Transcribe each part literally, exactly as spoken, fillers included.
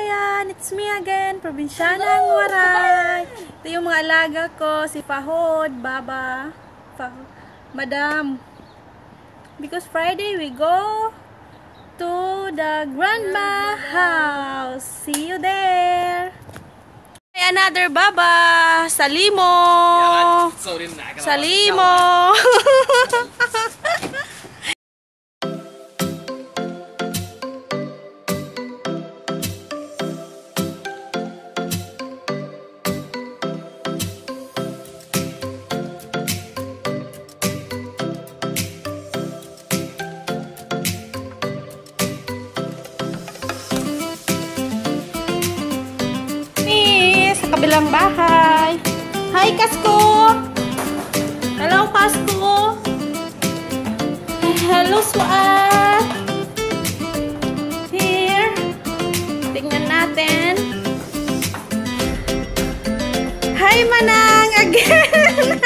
kabayan! It's me again, Probinsyana Waray. Ito yung mga alaga ko, si Fahod, Baba, Fahod, Madam. Because Friday we go to the grandma house. See you there! Another Baba! Salimo! Salimo! Kabilang bahay. Hi, Kasko! Hello, Kasko! Hello, Suat! Here. Tingnan natin. Hi, Manang! Again!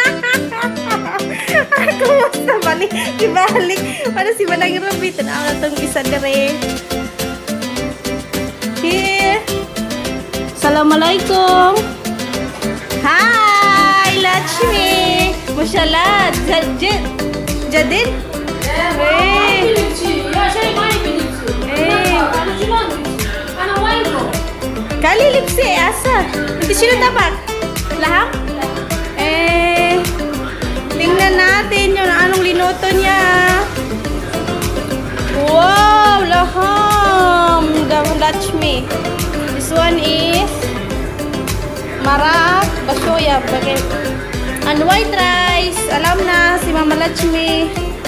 Kumusta? Balik. Ibalik. Para si Manang Ruby. Tanaw na itong isa dire. Here. Assalamualaikum. Hi, Lakshmi. Mashallah. Jadid. Jadid? Hey. Hey. Kali lipsi asa. Hindi sila tapak. Laham? Eh. Tingnan natin yung anong linuto niya. Wow, laham. Lakshmi. This one is marak, basoya, bagay. And white rice. Alam na si Mama Lakshmi.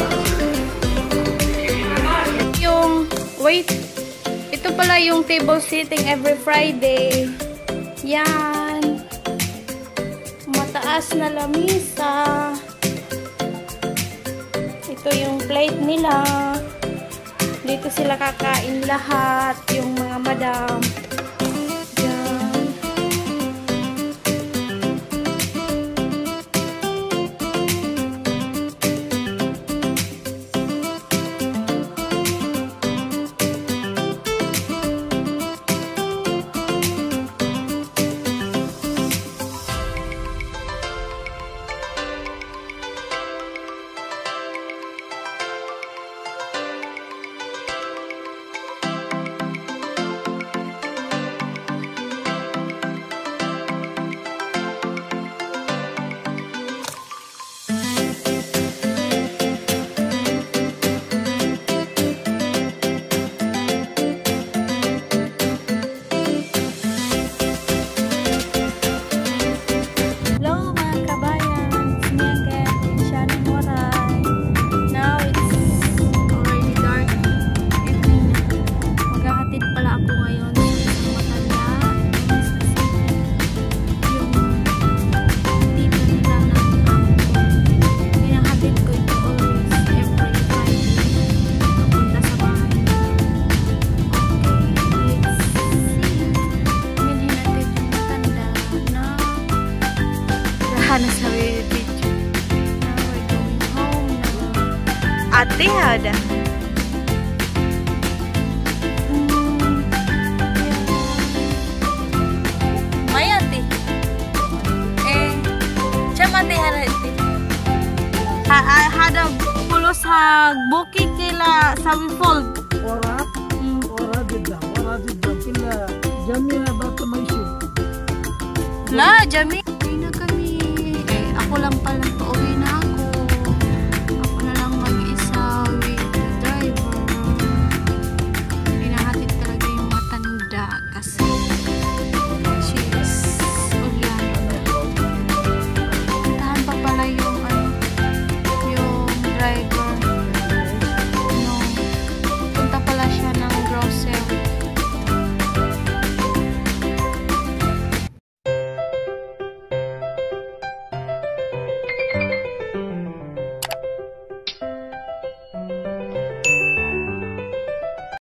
Yung, wait. Ito pala yung table sitting every Friday. Yan. Mataas na lamisa. Ito yung plate nila. Dito sila kakain lahat. Yung mga madam. Na sa video. Now we're going home now. Ate ada. Hmm. May ate. Eh, cuma ate ada ate. Ha, ada pulos ha bukit kila sawi fold. Ora, ora dida, ora dida kila jamia bato maisha. La jami.